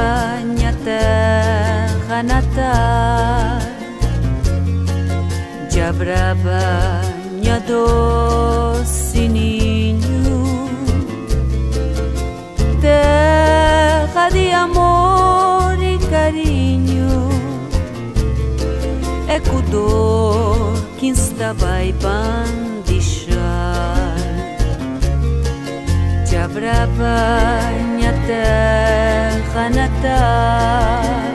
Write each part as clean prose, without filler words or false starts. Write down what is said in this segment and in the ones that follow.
minha terra natal, Jabraba, minha doce ninho, terra de amor e carinho, é com dor que estava e bandixar. Jabraba, minha terra natal,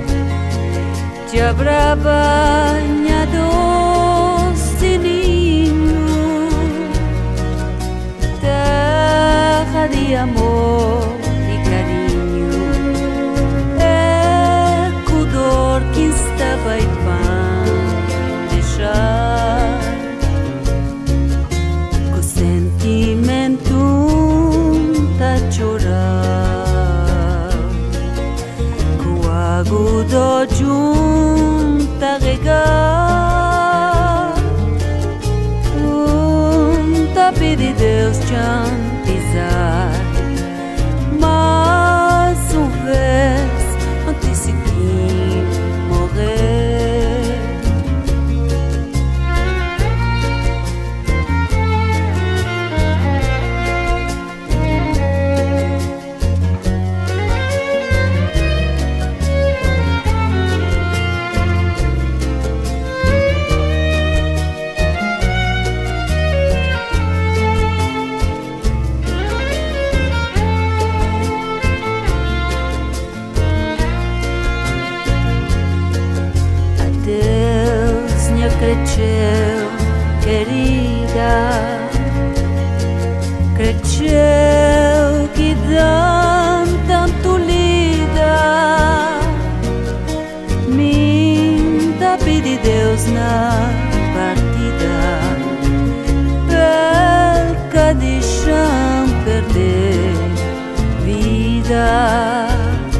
Jabraba, minha doce ninho, terra de amor e carinho, é com dor que estava e deixar, com sentimento tá chorar, com agudo junta regar, tá pedir Deus te pisar, mas vez antes de morrer. Deus me cresceu, querida, cresceu que dá tanto lida. Minta pedi Deus na partida, perca de chão perder vida.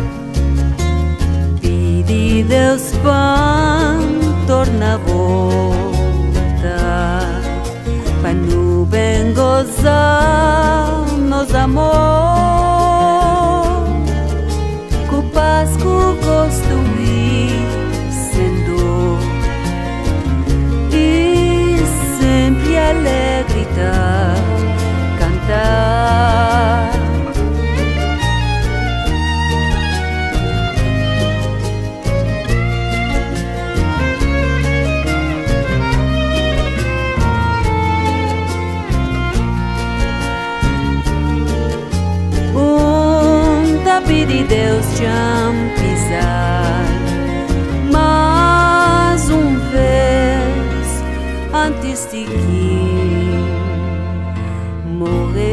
Pedi Deus para torna a volta, para no bem gozar nos amor, com paz, com gosto e sem dor, e sempre alegre tá cantar. Pedi Deus te pisar, mas vez antes de que morrer.